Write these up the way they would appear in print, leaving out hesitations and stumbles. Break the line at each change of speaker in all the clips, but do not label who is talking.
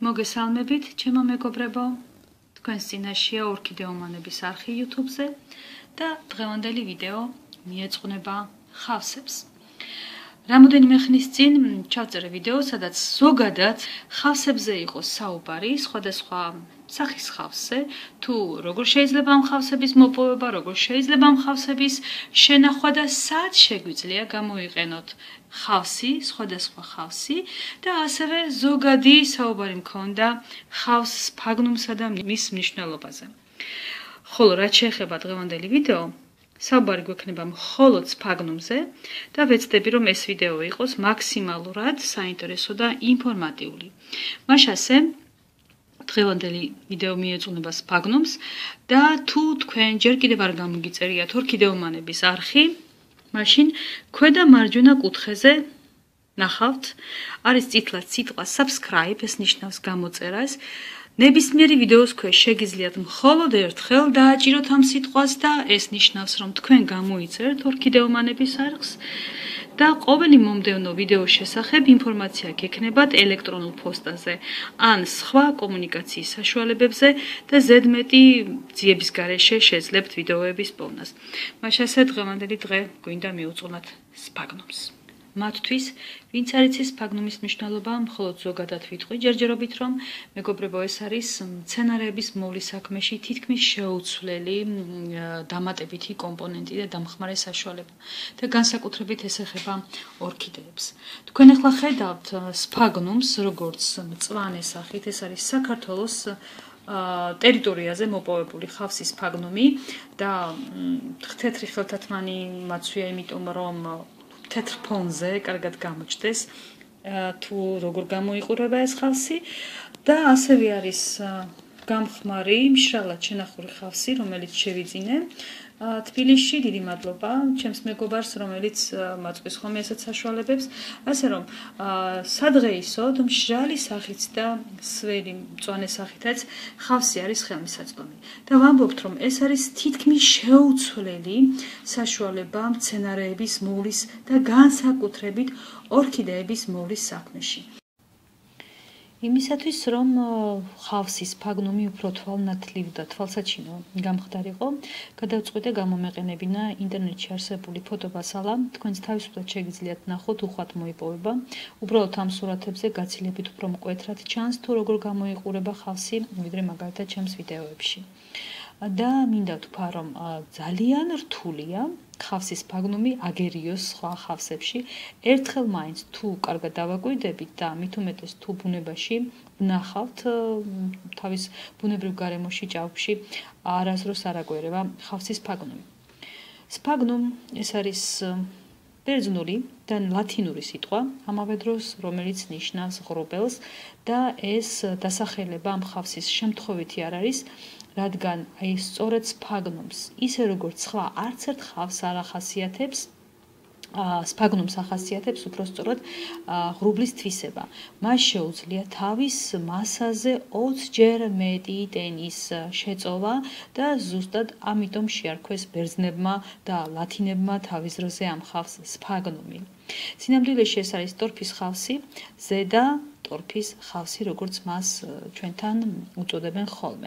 მოგესალმებით, ჩემო მეგობრებო. თქვენს წინაშეა ორქიდეომანების არხი YouTube-ზე და დღევანდელი ვიდეო მიეძღვნება ხავსებს. რამოდენიმე ხნის წინ ჩავწერე ვიდეო, სადაც ზოგადად ხავსებზე იყო საუბარი, სხვადასხვა სახის ხავსზე, თუ როგორ შეიძლება ამ ხავსების მოპოვება, როგორ შეიძლება ამ ხავსების შენახვა და სად შეგვიძლია გამოიყენოთ ხავსი, სხვადასხვა ხავსი და ასევე ზოგადი საუბარი მქონდა ხავს სფაგნუმსა და მის მნიშვნელობაზე. ხოლო რაც შეეხება დღევანდელი ვიდეო, საუბარი გვექნება მხოლოდ სფაგნუმზე და ვეცდები, რომ ეს ვიდეო იყოს მაქსიმალურად საინტერესო და ინფორმატიული. მაშასე დღევანდელი ვიდეო მიეძღვნება სფაგნუმს და თუ თქვენ ჯერ კიდევ არ გამოგიწერიათ ორქიდეომანების არხი, მაშინ ქვედა მარჯვენა კუთხეზე ნახავთ, არის წითლად სიტყვა subscribe, ეს ნიშნავს გამოწერას. ნებისმიერი ვიდეოს ქვეშ შეგიძლიათ მხოლოდ ერთხელ დააჭიროთ ამ სიტყვას და ეს ნიშნავს, რომ თქვენ გამოიწერთ ორქიდეომანების არხს და ყოველი მომდევნო ვიდეოს შესახებ ინფორმაცია გექნებათ ელექტრონულ პოსტაზე ან სხვა კომუნიკაციის საშუალებებზე და ზედმეტი ძიების გარეშე შეძლებთ ვიდეოების პოვნას. მაშასე დღევანდელი დღე გვინდა მივუძღვნათ სფაგნუმს. მათთვის, ვინც არ იცის სფაგნუმის მნიშვნელობა, მხოლოდ ზოგადად ვიტყვი ჯერჯერობით, რომ მეგობრებო, ეს არის მცენარეების მოვლის საქმეში თითქმის შეუცვლელი დამატებითი კომპონენტი და დამხმარე საშუალება და განსაკუთრებით ეს ეხება ორქიდეებს. თქვენ ახლა ხედავთ სფაგნუმს, როგორც მწვანე სახით, ეს არის საქართველოს ტერიტორიაზე მოპოვებული ხავსის სფაგნუმი და თეთრი ხელთათმანი მაცვია, იმიტომ რომ თეთრ ფონზე კარგად გამოჩნდეს თუ როგორ გამოიყურება ეს ხავსი და ასევე არის გამხმარი მშრალად შენახული ხავსი, რომელიც შევიძინე თბილისში. დიდი მადლობა ჩემს მეგობარს, რომელიც მაწვის ხოლმე ესეთ საშუალებებს, ასე რომ სადღეისოდ მშრალი სახით და სველი მწვანე სახითაც ხავსი არის ხელმისაწვდომი და ვამბობთ, რომ ეს არის თითქმის შეუცვლელი საშუალება მცენარეების მოვლის და განსაკუთრებით ორქიდეების მოვლის საქმეში. იმისათვის, რომ ხავსის სფაგნუმი უფრო თვალნათლივ და თვალსაჩინო გამხდარიყო, გადავწყვიტე გამომეყენებინა ინტერნეტში არსებული ფოტობასალა. თქვენც თავისუფლად შეგიძლიათ ნახოთ, უხვად მოიპოვება. უბრალოდ ამ სურათებზე გაცილებით უფრო მკვეთრად ჩანს, თუ როგორ გამოიყურება ხავსი, ვიდრე მაგალითად ჩემს ვიდეოებში. და მინდა ვთქვა, რომ ძალიან რთულია ხავსის სფაგნუმი აგერიოს სხვა ხავსებში. ერთხელ მაინც თუ კარგად დავაკვირდებით და მით უმეტეს თუ ბუნებაში ვნახავთ თავის ბუნებრივ გარემოში, ჭაობში არასდროს არ აგვერება ხავსის სფაგნუმი. სფაგნუმ ეს არის ბერძნული და ლათინური სიტყვა, ამავე დროს, რომელიც ნიშნავს ღრუბელს და ეს დასახელება ამ ხავსის შემთხვევითი არ არის, რადგან აი სწორედ სფაგნუმს, ისე როგორც სხვა არც ერთ ხავს არ ახასიათებს, სფაგნუმს ახასიათებს უფრო სწორად ღრუბლის თვისება. მას შეუძლია თავის მასაზე 20 ჯერ მეტი ტენის შეწოვა და ზუსტად ამიტომ შეარქვეს ბერძნებმა და ლათინებმა თავის დროზე ამ ხავს სფაგნუმი. სინამდვილეში ეს არის ტორფის ხავსი, ზედა ტორფის ხავსი, როგორც მას ჩვენთან უწოდებენ ხოლმე.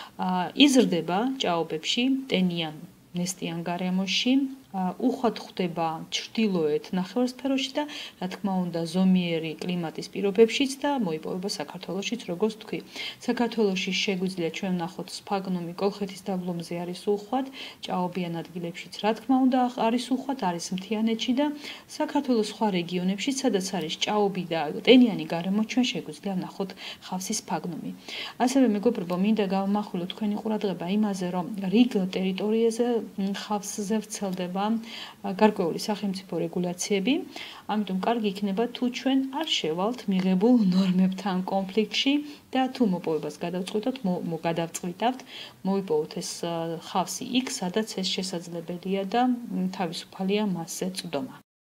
იზრდება ჭაობებში, ტენიან ნესტიან გარემოში, უხვად ხვდება ჩრდილოეთ ნახევარსფეროში და რა თქმა უნდა ზომიერი კლიმატის პირობებშიც და მოიპოვება საქართველოშიც, როგორც თქვი. საქართველოში შეგვიძლია ჩვენ ვნახოთ სფაგნუმი კოლხეთის დაბლობზე არის უხვად, ჭაობიან ადგილებშიც რა თქმა უნდა არის უხვად, არის მთიანეთში და საქართველოს სხვა რეგიონებშიც, სადაც არის ჭაობი და ტენიანი გარემო, ჩვენ შეგვიძლია ვნახოთ ხავსის სფაგნუმი. ასევე მეგობრებო, მინდა გავამახვილოთ თქვენი ყურადღება იმაზე, რომ რიგ ტერიტორიაზე ხავსზე ვრცელდება გარკვეული სახელმწიფო რეგულაციები, ამიტომ კარგი იქნება თუ ჩვენ არ შევალთ მიღებულ ნორმებთან კონფლიქტში და თუ მოპოვებას გადავწყვიტავთ, მოვიპოვოთ ეს ხავსი იქ, სადაც ეს შესაძლებელია და თავისუფალია მასზე წვდომა.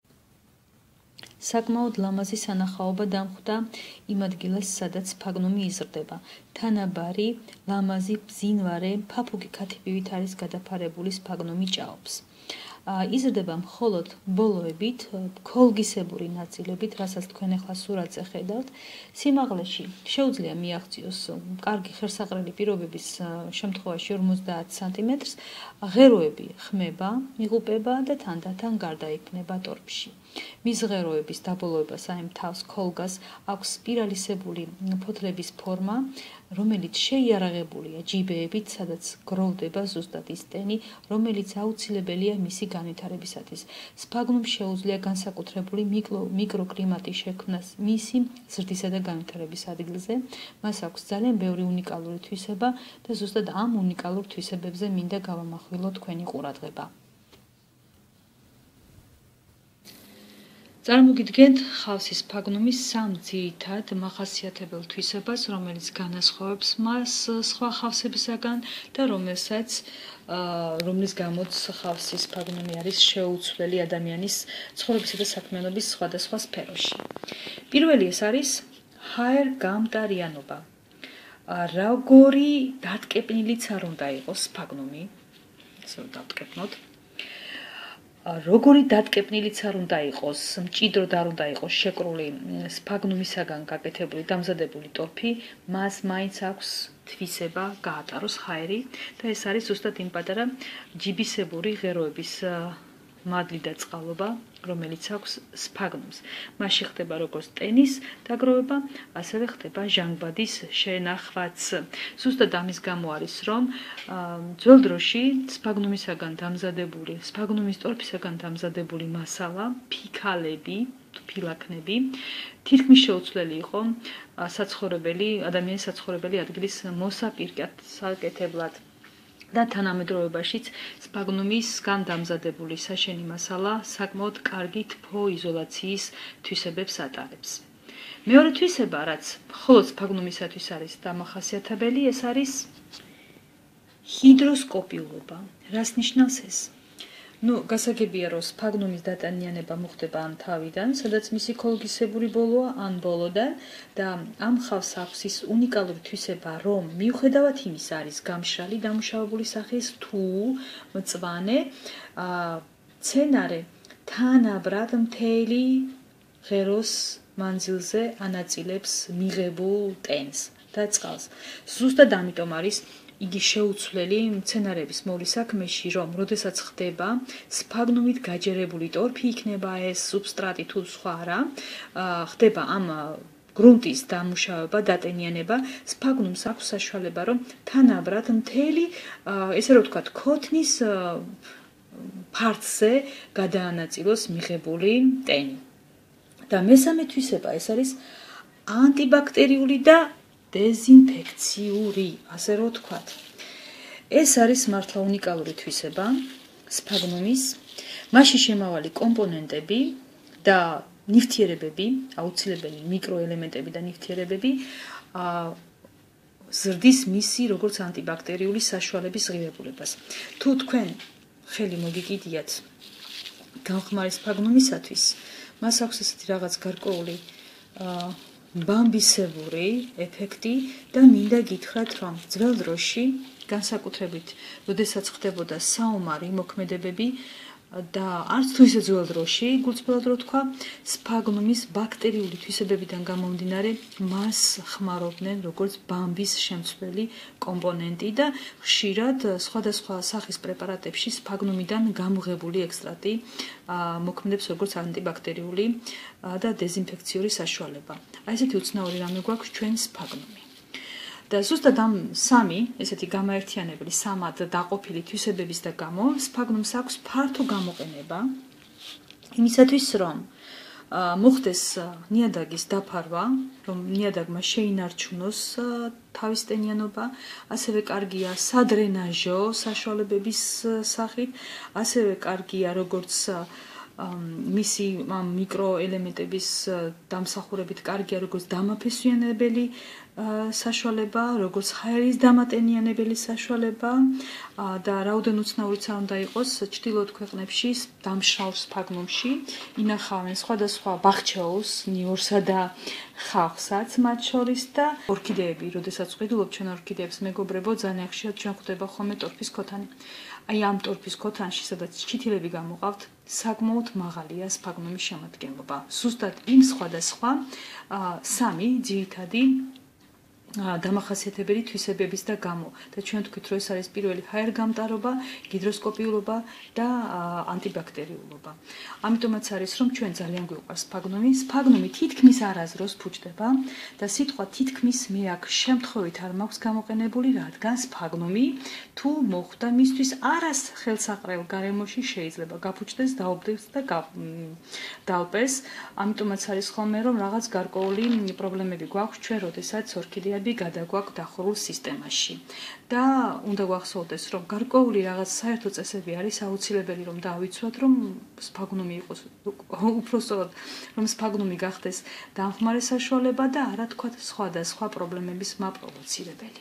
საკმაოდ ლამაზი სანახაობა დამხვდა იმ ადგილას, სადაც სფაგნუმი იზრდება. თანაბარი, ლამაზი, ბზინვარე, ფაფუგი ქათიბივით არის გადაფარებული სფაგნუმი ჭაობს. იზრდება მხოლოდ ბოლოებით, ქოლგისებური ნაწილებით, რასაც თქვენ ახლა სურათზე ხედავთ. სიმაღლეში შეუძლია მიაღწიოს კარგი ხერსაყრელი პირობების შემთხვევაში 50 სანტიმეტრს, ღეროები ხმება, იღუპება და თანდათან გარდაიქმნება ტორფში. მის ღეროების დაბოლოებას აი თავს ქოლგას აქვს სპირალისებური ფოთლების ფორმა, რომელიც შეიარაღებულია ჯიბეებით, სადაც გროვდება ზუსტად ის ტენი, რომელიც აუცილებელია მისი განვითარებისათვის. სფაგნუმს შეუძლია განსაკუთრებული მიკროკლიმატი შექმნას მისი ზრდისა და განვითარების ადგილზე. მას აქვს ძალიან ბევრი უნიკალური თვისება და ზუსტად ამ უნიკალურ თვისებებზე მინდა გავამახვილოთ თქვენი ყურადღება. წარმოგიდგენთ ხავსის სფაგნუმის სამ ძირითად მახასიათებელ თვისებას, რომელიც განასხვავებს მას სხვა ხავსებისაგან და რომლის გამოც ხავსის სფაგნუმი არის შეუცვლელი ადამიანის ცხოვრებისა და საქმიანობის სხვადასხვა სფეროში. პირველი ეს არის ჰაერგამტარიანობა. Როგორი დატკეპნილიც არ უნდა იყოს სფაგნუმი, ესე დავტკეპნოთ. Როგორი დატკეპნილიც არ უნდა იყოს, მჭიდროდ არ უნდა იყოს შეკრული სფაგნუმისაგან გაკეთებული დამზადებული ტორფი, მას მაინც აქვს თვისება გაატაროს ჰაერი და ეს არის ზუსტად იმ პატარა ჯიბისებური ღეროების მადლი და წყალობა, რომელიც აქვს სფაგნუმს. მასში ხდება როგორც ტენის დაგროვება, ასევე ხდება ჟანგბადის შენახვაც. ზუსტად ამის გამო არის, რომ ძველ დროში სფაგნუმის ტორფისაგან დამზადებული მასალა, ფიქალები, ფილაქნები, თითქმის შეუცვლელი იყო ადამიანის საცხოვრებელი ადგილის მოსაპირკეთებლად. და თანამედროვეობაშიც სფაგნუმისგან დამზადებული საშენი მასალა საკმაოდ კარგი თბო-იზოლაციის თვისებებს ატარებს. მეორე თვისება, რაც მხოლოდ სფაგნუმისათვის არის დამახასიათებელი, ეს არის ჰიდროსკოპიულობა. რას ნიშნავს ეს? გასაგებია, რომ სფაგნუმის დატანიანება მოხდება ან თავიდან, სადაც მისი ქოლგისებური ბოლოა, ან ბოლოდან და ამ ხავს აქვს ის უნიკალური თვისება, რომ მიუხედავად იმისა არის გამშრალი დამუშავებული სახის თუ მწვანე, მცენარე თანაბრად მთელი ღეროს მანძილზე ანაწილებს მიღებულ ტენს და წყალს. ზუსტად ამიტომ არის იგი შეუცვლელი მცენარეების მოვლის საქმეში, რომ როდესაც ხდება სფაგნუმით გაჯერებული ტორფი, იქნება ეს სუბსტრატი თუ სხვა რა, ხდება ამ გრუნტის დამუშავება, დატენიანება, სფაგნუმს აქვს საშუალება, რომ თანაბრად მთელი, ესე რომ ვთქვათ, ქოთნის ფარცზე გადაანაწილოს მიღებული ტენი. და მესამე თვისება ეს არის ანტიბაქტერიული და დეზინფექციური, ასე რომ ვთქვათ. ეს არის მართლა უნიკალური თვისება სფაგნუმის, მასში შემავალი კომპონენტები და ნივთიერებები, აუცილებელი მიკროელემენტები და ნივთიერებები ზრდის მისი როგორც ანტიბაქტერიული საშუალების ღირებულებას. თუ თქვენ ხელი მოგიკიდიათ გამხმარი სფაგნუმისათვის, მას აქვს ესეთი რაღაც გარკვეული ბამბისებური ეფექტი და მინდა გითხრათ, რომ ძველ დროში, განსაკუთრებით, როდესაც ხდებოდა საომარი მოქმედებები და არც თუ ისე ძველ დროში, გულწრფელად რო თქვა, სფაგნუმის ბაქტერიული თვისებებიდან გამომდინარე, მას ხმარობდნენ როგორც ბამბის შემცვლელი კომპონენტი და ხშირად სხვადასხვა სახის პრეპარატებში სფაგნუმიდან გამოღებული ექსტრაქტი მოქმედებს როგორც ანტიბაქტერიული და დეზინფექციური საშუალება. აი ესეთი უცნაური რამე გვაქვს ჩვენ სფაგნუმი. და ზუსტად ამ სამი, ესეთი გამაერთიანებელი, სამად დაყოფილი თვისებების და გამო, სფაგნუმს აქვს ფართო გამოყენება იმისათვის, რომ მოხდეს ნიადაგის დაფარვა, რომ ნიადაგმა შეინარჩუნოს თავის ტენიანობა, ასევე კარგია სადრენაჟო საშუალებების სახით, ასევე კარგია როგორც მისი მიკროელემენტების დამსახურებით კარგია როგორც დამაფესვიანებელი საშუალება, როგორც ჰაერის დამატენიანებელი საშუალება და რაოდენ უცნაურიც არ უნდა იყოს ჩრდილოეთ ქვეყნებში დამშრალ სფაგნუმში ინახავენ სხვადასხვა ბახჩეულს, ნიორსა და ხავსაც მათ შორის და ორქიდეები, როდესაც ვყიდულობ ჩვენ ორქიდეებს მეგობრებო, ძალიან ხშირად ჩვენ ხვდება ხოლმე ტორფის ქოთანი. აი ამ ტორფის ქოთანში, სადაც ჩითილები გამოყავთ, საკმაოდ მაღალია სფაგნუმის შემადგენლობა. ზუსტად იმ სხვადასხვა სამი ძირითადი დამახასიათებელი თვისებების და გამო და ჩვენ თქვით რომ ეს არის პირველი ჰაერგამტარობა, გიდროსკოპიულობა და ანტიბაქტერიულობა. ამიტომაც არის რომ ჩვენ ძალიან გვიყვარს სფაგნუმი. სფაგნუმი თითქმის არაზროს ფუჭდება და სიტყვა თითქმის მე აქ შემთხვევით არ მაქვს გამოყენებული, რადგან სფაგნუმი თუ მოხვდა მისთვის არას ხელსაყრელ გარემოში შეიძლება გაფუჭდეს, დაობდეს და დაალპეს. ამიტომაც არის ხოლმე რომ რაღაც გარკვეული პრობლემები გვაქვს ჩვენ, როდესაც ორქიდეა გადაგვაქვს დახურულ სისტემაში და უნდა გვახსოვდეს რომ გარკვეული რაღაც საერთო წესები არის აუცილებელი რომ დავიცვათ რომ სფაგნუმი იყოს უпростоოდ რომ სფაგნუმი გახდეს დამხმარე საშუალება და არა თქვა სხვადასხვა პრობლემების მაპროვოცირებელი.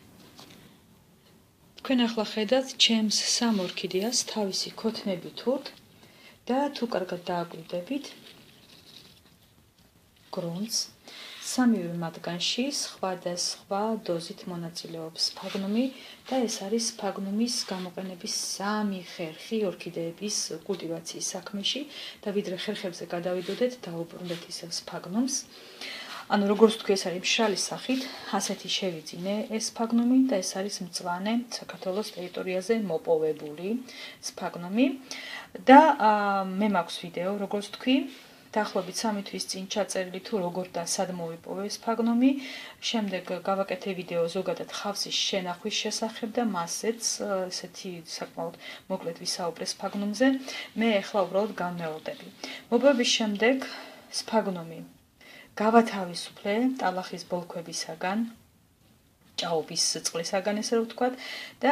თქვენ ახლა ხედავთ ჩემს სამ ორქიდეას თავისი ქოთნებით ურთ და თუ კარგად დააკვირდებით გრუნტს სამივე მათგანში სხვადასხვა დოზით მონაწილეობს სფაგნუმი და ეს არის სფაგნუმის გამოყენების სამი ხერხი ორქიდეების კულტივაციის საქმეში და ვიდრე ხერხებზე გადავიდოდეთ, დაუბრუნდეთ ისევ სფაგნუმს. ანუ როგორც თქვი, ეს არის მშრალი სახით, ასეთი შევიძინე ეს სფაგნუმი და ეს არის მწვანე საქართველოს ტერიტორიაზე მოპოვებული სფაგნუმი და მე მაქვს ვიდეო, როგორც თქვი, დაახლოებით 3 თვის წინ ჩაწერილი თუ როგორ და სად მოვიპოვე სფაგნუმი, შემდეგ გავაკეთე ვიდეო ზოგადად ხავსის შენახვის შესახებ და მასეც ესეთი საკმაოდ მოკლედ ვისაუბრე სფაგნუმზე. მე ახლა უბრალოდ განმეორდები. მოპოვების შემდეგ სფაგნუმი გავათავისუფლე ტალახის ბოლქვებისაგან, ჭაობის წყლისაგან ესე რომ ვთქვათ და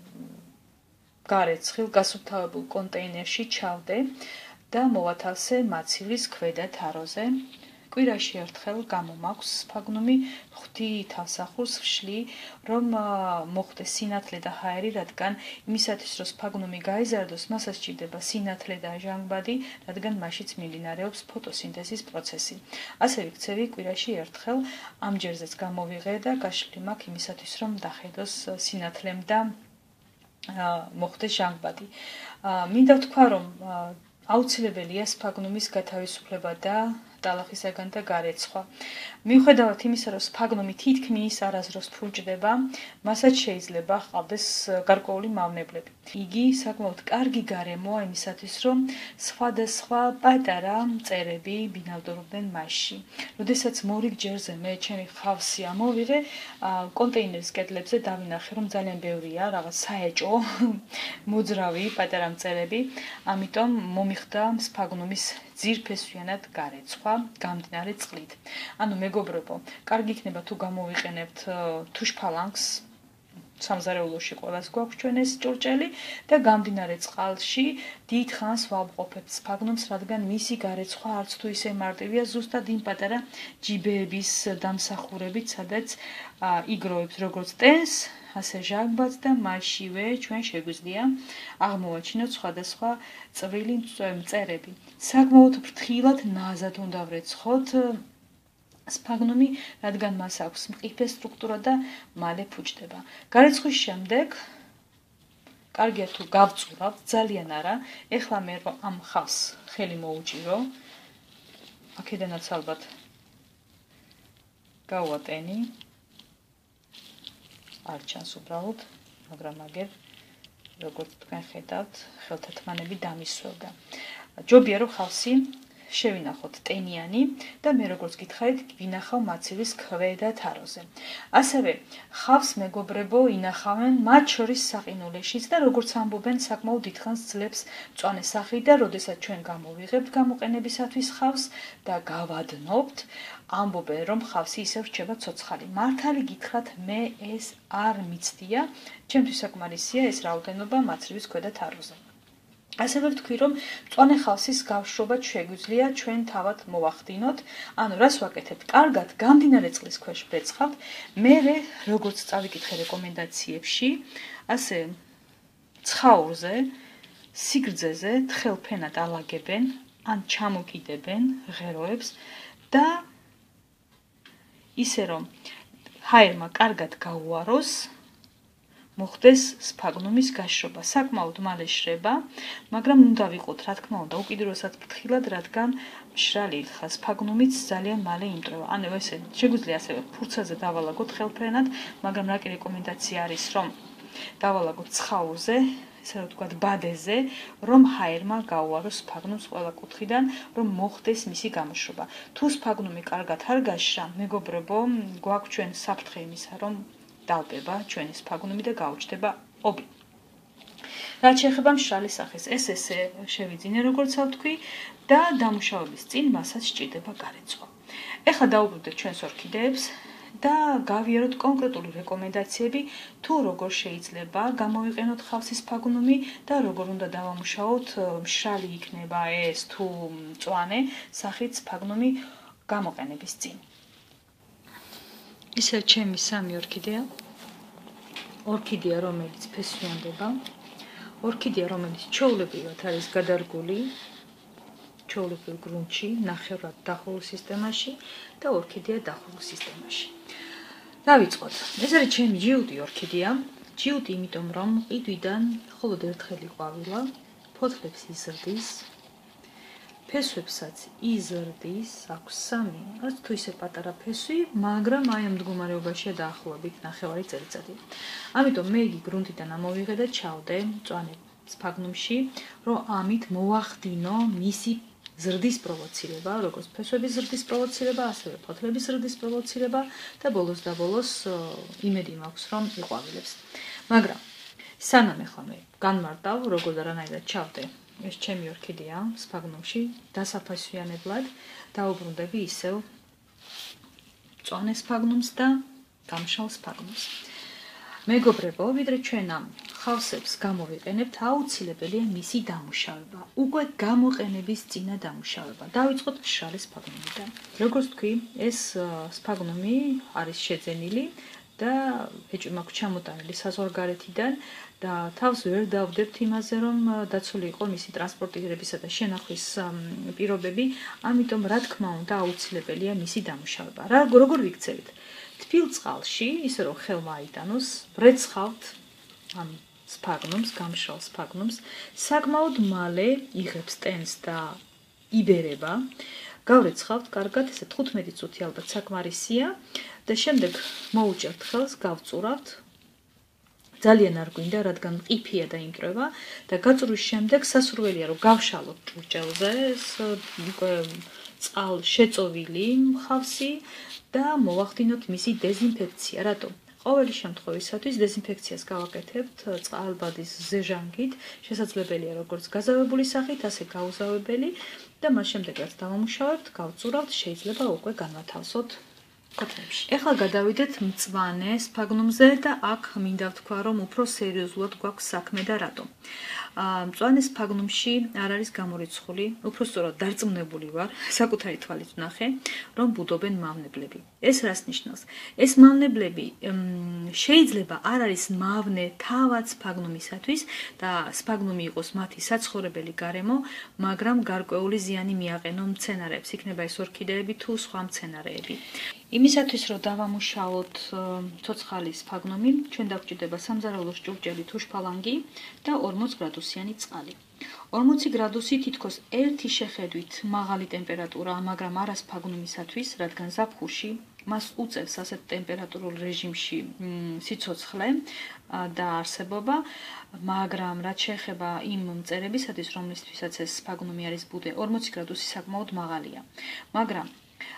გარეთ ცხილ გასუფთავებულ კონტეინერში ჩავდე და მოვათავსე მაცილის ქვედა თაროზე. კვირაში ერთხელ გამომაქვს სფაგნუმი, ხვდი თავსახურს ვშლი, რომ მოხდეს სინათლე და ჰაერი, რადგან იმისათვის რომ სფაგნუმი გაიზარდოს, მასაც სჭირდება სინათლე და ჟანგბადი, რადგან მაშიც მიმდინარეობს ფოტოსინთეზის პროცესი. ასე ვიქცევი კვირაში ერთხელ, ამ ჯერზეც გამოვიღე და გაშლილი მაქვს იმისათვის რომ დახედოს სინათლემ და მოხდეს ჟანგბადი. მინდა ვთქვა რომ აუცილებელია სფაგნუმის გათავისუფლება და ტალახისაგან და გარეცხვა. მიუხედავად იმისა, რომ სფაგნუმი თითქმის არაზროს ფუჭდება, მასაც შეიძლება ჰყავდეს გარკვეული მავნებლები. იგი საკმაოდ კარგი გარემოა იმისათვის, რომ სხვადასხვა პატარა მწერები ბინადრობდნენ მასში. როდესაც მორიგ ჯერზე მე ჩემი ხავსი ამოვიღე, კონტეინერის კედლებზე დავინახე, რომ ძალიან ბევრია რაღაც საეჭო მოძრავი პატარა მწერები, ამიტომ მომიხდა სფაგნუმის ძირფესვიანად გარეცხვა გამდინარე წყლით. ანუ მეგობრებო, კარგი იქნება თუ გამოვიყენებთ თუშფალანგს, სამზარეულოში ყველას გვაქვს ჩვენ ეს ჭურჭელი და გამდინარე წყალში დიდ ხანს ვავყოფებთ სფაგნუმს, რადგან მისი გარეცხვა არც თუ ისე მარტივია, ზუსტად იმ პატარა ჯიბეების დამსახურებით, სადაც იგროვებს როგორც ტენს, ასე ჟანგბადს და მასშივე ჩვენ შეგვიძლია აღმოვაჩინოთ სხვადასხვა წვრილი მწერები. საკმაოდ ფრთხილად ნაზად უნდა ვრეცხოთ სფაგნუმი, რადგან მას აქვს მყიფე სტრუქტურა და მალე ფუჭდება. გარეცხვის შემდეგ კარგია თუ გავწურავთ, ძალიან არა. ეხლა მე რომ ამ ხავს ხელი მოუჭირო, აქედანაც ალბათ გავატენი. არ ჩანს უბრალოდ, მაგრამ აგერ როგორც თქვენ ხედავთ, ხელთათმანები დამისვევდა. ჯობია რომ ხავსი შევინახოთ ტენიანი და მე როგორც გითხარით, ვინახავ მაცილის ქვედა თაროზე. ასევე ხავს მეგობრებო ინახავენ მათ შორის საყინულეშიც და როგორც ამბობენ, საკმაოდ დიდხანს ძლებს მწვანე სახი და როდესაც ჩვენ გამოვიღებთ გამოყენებისათვის ხავს და გავადნობთ, ამბობენ რომ ხავსი ისევ რჩება ცოცხალი. მართალი გითხრათ, მე ეს არ მიცდია, ჩემთვის საკმარისია ეს რაოდენობა მაცლის ქვედა თაროზე. ასევე ვთქვი, რომ მწვანე ხავსის გავშრობა შეგვიძლია ჩვენ თავად მოვახდინოთ, ანუ რას ვაკეთებთ? კარგად გამდინარე წყლის ქვეშ ვრეცხავთ, მერე როგორც წავიკითხე რეკომენდაციებში, ასე ცხაურზე, სიგრძეზე თხელფენად ალაგებენ, ან ჩამოკიდებენ ღეროებს და ისე რომ ჰაერმა კარგად გაუაროს, მოხდეს სფაგნუმის გაშრობა. საკმაოდ მალე შრება, მაგრამ უნდა ვიყოთ, რა თქმა უნდა, უკიდურესად ფრთხილად, რადგან მშრალი სფაგნუმიც ძალიან მალე იმტვრევა. ანუ ესე შეგვიძლია ასევე ფურცაზე დავალაგოთ ხელფრენად, მაგრამ რა კი რეკომენდაცია არის, რომ დავალაგოთ ცხაურზე, ესე რომ ვთქვათ, ბადეზე, რომ ჰაერმა გაუაროს სფაგნუმს ყველა კუთხიდან, რომ მოხდეს მისი გამოშრობა. თუ სფაგნუმი კარგად არ გაშრა, მეგობრებო, გვაქვს ჩვენ საფრთხე იმისა, რომ დალბება ჩვენი სფაგნუმი და გაუჩნდება ობი. რაც შეეხება მშრალი სახეს, ესე შევიძინე, როგორც ვთქვი, და დამუშავების წინ მასაც სჭირდება გარეცხვა. ეხლა დაუბრუნდეთ ჩვენს ორქიდეებს და გავიაროთ კონკრეტული რეკომენდაციები, თუ როგორ შეიძლება გამოვიყენოთ ხავსის სფაგნუმი და როგორ უნდა დავამუშაოთ მშრალი იქნება ეს თუ მწვანე სახით სფაგნუმი გამოყენების წინ. ისევ ჩემი სამი ორქიდეა. ორქიდეა, რომელიც ფესვიანდება, ორქიდეა, რომელიც ჩვეულებრივად არის გადარგული, ჩვეულებრივ გრუნტში, ნახევრად დახურულ სისტემაში და ორქიდეა დახურულ სისტემაში. დავიწყოთ. ეს არის ჩემი ჯიუტი ორქიდეა. ჯიუტი, იმიტომ რომ ყიდვიდან მხოლოდ ერთხელი ყვავილა, ფოთლებს იზრდის, ფესვებსაც იზრდის, აქვს 3, რაც თუ ისე პატარა ფესვი, მაგრამ აი ამ მდგომარეობაშია დაახლოებით 9 წელიწადი. ამიტომ მე იგი გრუნტიდან ამოვიღე და ჩავდე მწვანე სფაგნუმში, რომ ამით მოვახდინო მისი ზრდის პროვოცირება, როგორც ფესვების ზრდის პროვოცირება, ასევე ფოთლების ზრდის პროვოცირება და ბოლოს და ბოლოს იმედი მაქვს, რომ იყვავილებს. მაგრამ სანამ ეხლა მე განმარტავ, როგორ და რანაირად ჩავდე ეს ჩემი ორქიდეა სფაგნუმში დასაფესვიანებლად, დაუბრუნდები ისევ მწვანე სფაგნუმს და გამშრალ სფაგნუმს. მეგობრებო, ვიდრე ჩვენ ამ ხავსებს გამოვიყენებთ, აუცილებელია მისი დამუშავება. უკვე გამოყენების წინა დამუშავება. დავიწყოთ მშრალი სფაგნუმიდან. როგორც თქვი, ეს სფაგნუმი არის შეძენილი და ეჭვი მაქვს ჩამოტანილი საზღვარგარეთიდან და თავს ვერ დავდებთ იმაზე, რომ დაცული იყო მისი ტრანსპორტირებისა და შენახვის პირობები, ამიტომ რა თქმა უნდა აუცილებელია მისი დამუშავება. როგორ ვიქცევით? თბილ წყალში, ისე რომ ხელმა აიტანოს, ვრეცხავთ ამ სფაგნუმს, გამშრალ სფაგნუმს, საკმაოდ მალე იღებს ტენს და იბერება. გავრეცხავთ კარგად, ესე 15 წუთი ალბათ საკმარისია და შემდეგ მოუჭერთ ხელს, გავწურავთ. ძალიან არ გვინდა, რადგან ყიფია და იმტრევა და გაწურვის შემდეგ სასურველია, რომ გავშალოთ ჭურჭელზე, უკვე წყალშეწოვილი ხავსი და მოვახდინოთ მისი დეზინფექცია. რატომ? ყოველი შემთხვევისათვის დეზინფექციას გავაკეთებთ წყალბადის ზეჟანგით, შესაძლებელია როგორც გაზავებული სახით, ასე გაუზავებელი და მას შემდეგ რაც დავამუშავებთ, გავწურავთ, შეიძლება უკვე განვათავსოთ კოთლებში. ეხლა გადავიდეთ მწვანე სფაგნუმზე და აქ მინდა ვთქვა, რომ უფრო სერიოზულად გვაქვს საქმე და რატომ. მწვანე სფაგნუმში არ არის გამორიცხული, უფრო სწორად დარწმუნებული ვარ, საკუთარი თვალით ვნახე, რომ ბუდობენ მავნებლები. ეს რას ნიშნავს? ეს მავნებლები შეიძლება არ არის მავნე თავად სფაგნუმისათვის და სფაგნუმი იყოს მათი საცხოვრებელი გარემო, მაგრამ გარკვეული ზიანი მიაყენო მცენარეებს, იქნება ეს ორქიდეები თუ სხვა მცენარეები. იმისათვის, რომ დავამუშაოთ ცოცხალი სფაგნუმი, ჩვენ დაგვჭირდება სამზარეულოს ჭურჭელი თუ შფალანგი და 40 გრადუსიანი წყალი. 40 გრადუსი თითქოს ერთი შეხედვით მაღალი ტემპერატურაა, მაგრამ არა სფაგნუმისათვის, რადგან ზაფხულში მას უწევს ასეთ ტემპერატურულ რეჟიმში სიცოცხლე და არსებობა, მაგრამ რაც შეეხება იმ მწერებისათვის, რომლისთვისაც ეს სფაგნუმი არის ბუდე, 40 გრადუსი საკმაოდ მაღალია. მაგრამ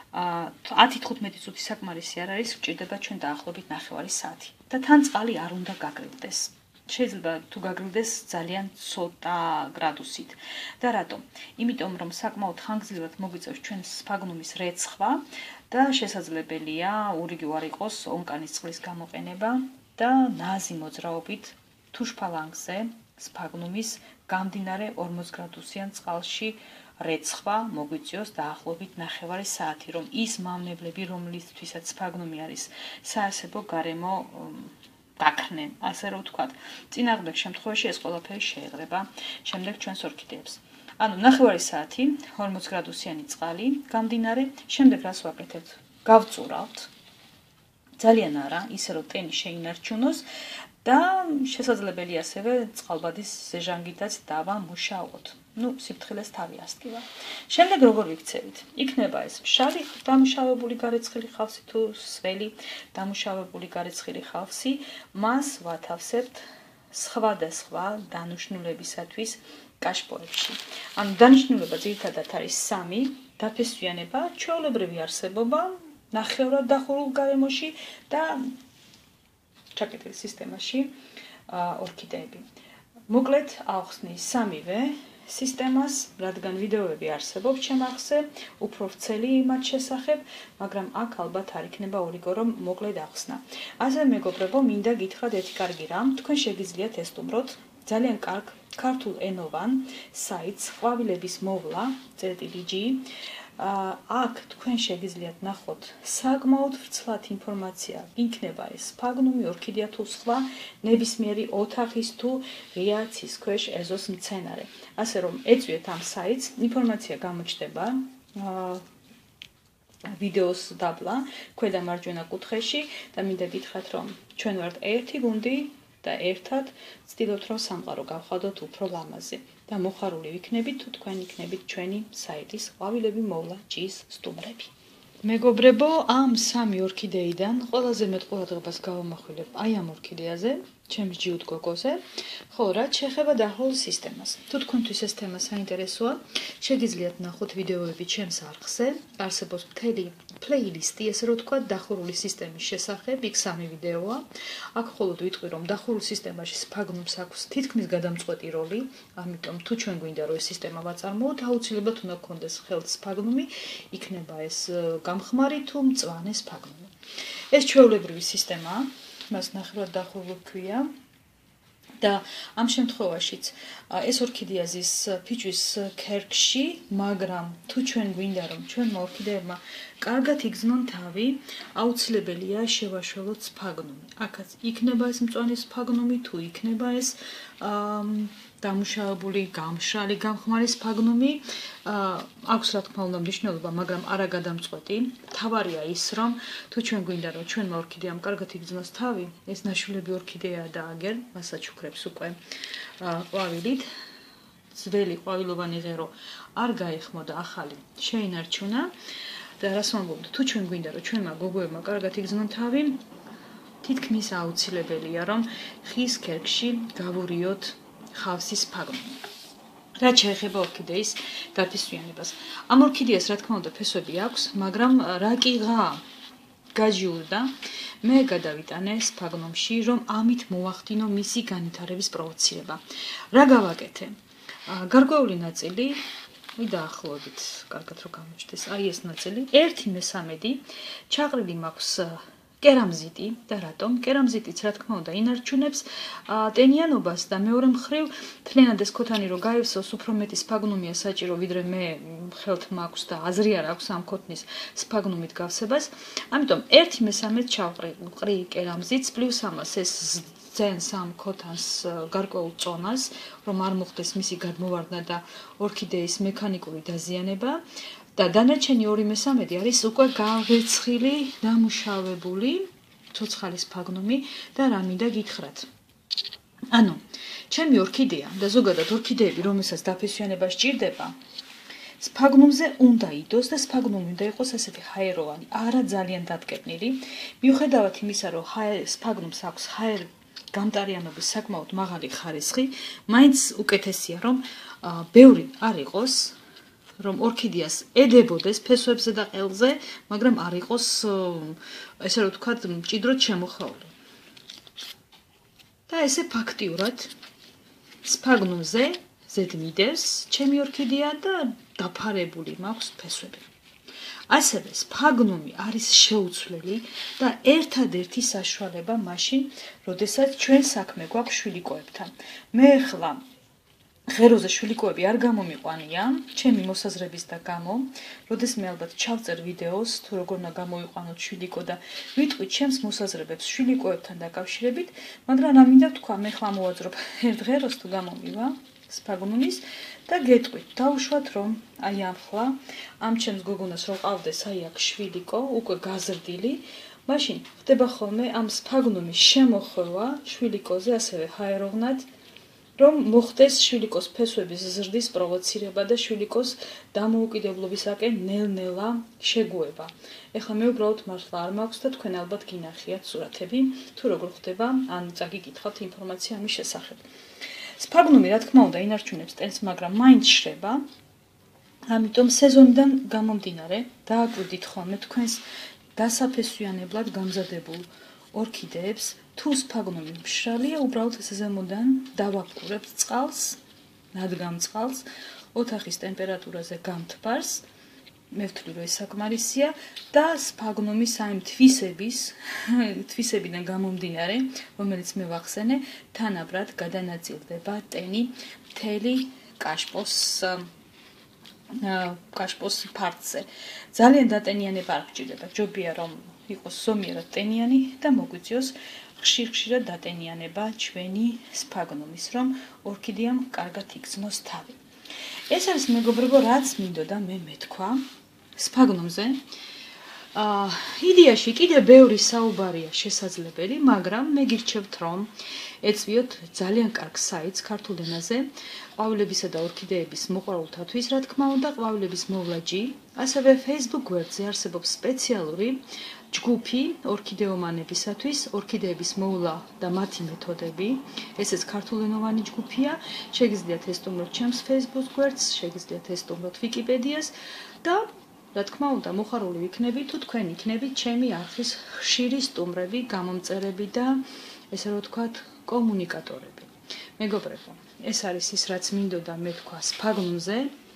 10-15 წუთი საკმარისი არ არის, გვჭირდება ჩვენ დაახლოებით 9 საათი და თან წყალი არ უნდა გაგრილდეს. შეიძლება თუ გაგრილდეს ძალიან ცოტა გრადუსით. და რატომ? იმიტომ რომ საკმაოდ ხანგრძლივად მოგვიწევს ჩვენ სფაგნუმის რეცხვა და შესაძლებელია ურიგი არ იყოს ონკანის წყლის გამოყენება და ნაზი მოძრაობით თუ შფალანგზე სფაგნუმის გამდინარე 40 გრადუსიან წყალში რეცხვა მოგვიწევს დაახლოებით 9 საათი, რომ ის მავნებლები, რომლისთვისაც სფაგნუმი არის საარსებო გარემო დაქრნენ, ასე რომ ვთქვათ. წინააღმდეგ შემთხვევაში ეს ყველაფერი შეეღრება შემდეგ ჩვენს ორქიდეებს. ანუ 9 საათი 40 გრადუსიანი წყალი გამდინარე, შემდეგ რას ვაკეთებთ? გავწურავთ. ძალიან არა, ისე რომ ტენი შეინარჩუნოს და შესაძლებელია ასევე წყალბადის ზეჟანგითაც დავამუშაოთ. სიფრთხილეს თავი ასკივა. შემდეგ როგორ ვიქცევით? იქნება ეს ფშარი დამუშავებული გარეცხილი ხავსი თუ სველი დამუშავებული გარეცხილი ხავსი, მას ვათავსებთ სხვადასხვა დანიშნულებისათვის კაშპოებში. ანუ დანიშნულება ძირითადად არის 3: დაფესვიანება, ჩვეულებრივი არსებობა, ნახევრად დახურულ გარემოში და ჩაკეტილ სისტემაში ორქიდეები. მოკლედ ავხსნი 3-ვე სისტემას, რადგან ვიდეოები არსებობს ჩემახზე, უფრო ვრცელი მათ შესახებ, მაგრამ აქ ალბათ არ იქნება ორიგო რომ მოკლედ ახსნა. ასე მეგობრებო, მინდა გითხრათ ერთი კარგი რამ, თქვენ შეგიძლიათ ესტუმროთ ძალიან კარგ ქართულ ენოვან საიტს ყვავილების მოვლა .gr. აქ თქვენ შეგიძლიათ ნახოთ საკმაოდ ვრცლად ინფორმაცია, იქნება ეს სფაგნუმი, ორქიდეა თუ სხვა ნებისმიერი ოთახის თუ ღია ცის ქვეშ ეზოს მცენარე. ასე რომ ეწვიეთ ამ საიტს, ინფორმაცია გამოჩნდება ვიდეოს დაბლა ქვედა მარჯვენა კუთხეში და მინდა გითხრათ რომ ჩვენ ვართ ერთი გუნდი და ერთად ვცდილობთ რომ სამყარო გავხადოთ უფრო ლამაზი და მოხარული ვიქნებით თუ თქვენ იქნებით ჩვენი საიტის ყვავილები მოვლა ჯის სტუმრები. მეგობრებო, ამ 3 ორქიდეიდან ყველაზე მეტ ყურადღებას გავამახვილებ აი ამ ორქიდეაზე, ჩემს ჯიუტ გოგოზე, ხო, რაც შეეხება დახურულ სისტემას. თუ თქვენთვის ეს თემა საინტერესოა, შეგიძლიათ ნახოთ ვიდეოები ჩემს არხზე, არსებობს მთელი პლეილისტი, ესე რომ ვთქვათ, დახურული სისტემის შესახებ, იქ 3 ვიდეოა. აქ მხოლოდ ვიტყვი, რომ დახურულ სისტემაში სფაგნუმს აქვს თითქმის გადამწყვეტი როლი, ამიტომ თუ ჩვენ გვინდა რომ ეს სისტემა ვაწარმოოთ, აუცილებლად უნდა გქონდეს ხელთ სფაგნუმი, იქნება ეს გამხმარი თუ მწვანე სფაგნუმი. ეს ჩვეულებრივი სისტემაა, მას ნახევრად დახურული ქვია. და ამ შემთხვევაშიც ეს ორქიდეა ზის ფიჭვის ქერქში, მაგრამ თუ ჩვენ გვინდა რომ ჩვენმა ორქიდეებმა კარგად იგრძნონ თავი, აუცილებელია შევაშველოთ სფაგნუმი. აქაც იქნება ეს მწვანე სფაგნუმი, თუ იქნება ეს დამუშავებული გამშრალი გამხმარი სფაგნუმი, აქვს რა თქმა უნდა მნიშვნელობა, მაგრამ არა გადამწყვეტი. თავარია ის რომ თუ ჩვენ გვინდა რომ ჩვენმა ორქიდეამ კარგად იგრძნოს თავი, ეს ნაშვილები ორქიდეა და აგერ მას აჩუქრებს უკვე ყვავილით. ძველი ყვავილოვანი ღერო არ გაეხმოდა, ახალი შეინარჩუნა და რას ვამბობთ, თუ ჩვენ გვინდა რომ ჩვენმა გოგოებმა კარგად იგრძნონ თავი, თითქმის აუცილებელია რომ ხის ქერქში გავურიოთ ხავსის სფაგნუმი. რაც შეეხება ორქიდეის დაფესვიანებას. ამ ორქიდეას რა თქმა უნდა ფესვები აქვს, მაგრამ რა კიღა გაჯიურდა, მე გადავიტანე სფაგნუმში, რომ ამით მოვახდინო მისი განვითარების პროვოცირება. რა გავაკეთე? გარკვეული ნაწილი, დაახლოებით, კარგად რომ გამოჩნდეს, აი ეს ნაწილი, 1/3 ჩაყრილი მაქვს კერამზიტი და რატომ? კერამზიტიც რა თქმა უნდა ინარჩუნებს ტენიანობას და მეორე მხრივ თლიანად ეს ქოთანი რო გაივსოს, უფრო მეტი სფაგნუმია საჭირო, ვიდრე მე ხელთ მაქვს და აზრი არ აქვს ამ ქოთნის სფაგნუმით გავსებას. ამიტომ 1/3 ჩავყრი კერამზიტს, პლუს ამას ეს ძენს ამ ქოთანს გარკვეულ წონას, რომ არ მოხდეს მისი გადმოვარდნა და ორქიდეის მექანიკური დაზიანება. და დანარჩენი 2/3 არის უკვე გავეცხილი, დამუშავებული ცოცხალი სფაგნუმი და რა მინდა გითხრათ. ანუ, ჩემი ორქიდეა და ზოგადად ორქიდეები, რომელსაც დაფესვიანება სჭირდება, სფაგნუმზე უნდა იდოს და სფაგნუმი უნდა იყოს ასეთი ჰაეროვანი, არა ძალიან დატკეპნილი. მიუხედავად იმისა, რომ სფაგნუმს აქვს ჰაერ გამტარიანობის საკმაოდ მაღალი ხარისხი, მაინც უკეთესია, რომ ბევრი არ იყოს, რომ ორქიდეას ედებოდეს ფესვებზე და ყელზე, მაგრამ არ იყოს, ესე რომ ვთქვათ, მჭიდროდ შემოხაული. და ესე ფაქტიურად სფაგნუმზე ზედმიდევს ჩემი ორქიდეა და დაფარებული მაქვს ფესვები. ასევე სფაგნუმი არის შეუცვლელი და ერთადერთი საშუალება მაშინ, როდესაც ჩვენ საქმე გვაქვს შვილიკოებთან. მე ახლა ღეროზე შვილიკოები არ გამომიყვანია, ჩემი მოსაზრების და გამო, როდეს მე ალბათ ჩავწერ ვიდეოს, თუ როგორ უნდა გამოვიყვანოთ შვილიკო და ვიტყვი ჩემს მოსაზრებებს შვილიკოებთან დაკავშირებით, მაგრამ რა მინდა ვთქვა, მე ხლა მოვაძრობ ერთ ღეროს თუ გამომივა, სფაგნუმის და გეტყვით, დავუშვათ რომ აი ახლა ამ ჩემს გოგონას რო ყავდეს აი აქ შვილიკო, უკვე გაზრდილი, მაშინ ხდება ხოლმე ამ სფაგნუმის შემოხვევა შვილიკოზე ასევე ჰაეროვნად, რომ მოხდეს შვილიკოს ფესვების ზრდის პროვოცირება და შვილიკოს დამოუკიდებლობისაკენ ნელ-ნელა შეგუება. ეხლა მე უბრალოდ მართლა არ მაქვს და თქვენ ალბათ გინახიათ სურათები, თუ როგორ ხდება, ან წაგიკითხავთ ინფორმაცია ამის შესახებ. სფაგნუმი, რა თქმა უნდა, ინარჩუნებს ტენს, მაგრამ მაინც შრება. ამიტომ სეზონიდან გამომდინარე, დააკვირდით ხოლმე თქვენს დასაფესვიანებლად გამზადებულ ორქიდეებს, თუ სფაგნუმი მშრალია, უბრალოდ ზემოდან დავაკვირებთ წყალს, რადგან წყალს ოთახის ტემპერატურაზე გამთბარს, მე ვთვლი რომ ეს საკმარისია და სფაგნუმის აი თვისებიდან გამომდინარე, რომელიც მე ვახსენე, თანაბრად გადანაწილდება ტენი მთელი კაშპოს ფარდზე. ძალიან დატენიანება არ გჭირდება, ჯობია რომ იყოს ზომიერად ტენიანი და მოგვიწიოს ხშირ-ხშირად დატენიანება ჩვენი სფაგნუმის, რომ ორქიდეამ კარგად იგრძნოს თავი. ეს არის მეგობრებო, რაც მინდოდა მე მეთქვა სფაგნუმზე. იდეაში კიდე ბევრი საუბარია შესაძლებელი, მაგრამ მე გირჩევთ რომ ეწვიოთ ძალიან კარგ საიტს ქართულ ენაზე ყვავილებისა და ორქიდეების მოყვარულთათვის, რა თქმა უნდა, ყვავილების მოვლაჯი, ასევე Facebook გვერდზე არსებობს სპეციალური ჯგუფი ორქიდეომანებისათვის, ორქიდეების მოვლა და მათი მეთოდები. ესეც ქართულენოვანი ჯგუფია, შეგიძლიათ ესტუმროთ ჩემს Facebook გვერდს, შეგიძლიათ ესტუმროთ Wikipedias და რა თქმა უნდა, მოხარული ვიქნები თუ თქვენ იქნებით ჩემი არხის ხშირი სტუმრები, გამომწერები და ესე რომ ვთქვათ, კომუნიკატორები. მეგობრებო, ეს არის ის, რაც მინდოდა მეთქვა სფაგნუმზე.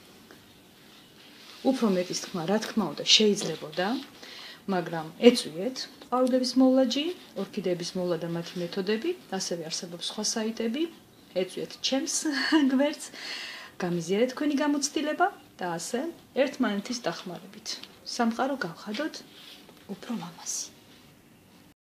უფრო მეტის თქმა, რა თქმა უნდა, შეიძლებოდა, მაგრამ ეწვიეთ ყვავილების მოვლაჯი, ორქიდეების მოვლა და მათი მეთოდები, ასევე არსებობს სხვა საიტები, ეწვიეთ ჩემს გვერდს, გამიზიარეთ თქვენი გამოცდილება და ასე ერთმანეთის დახმარებით სამყარო გავხადოთ უფრო ლამაზი.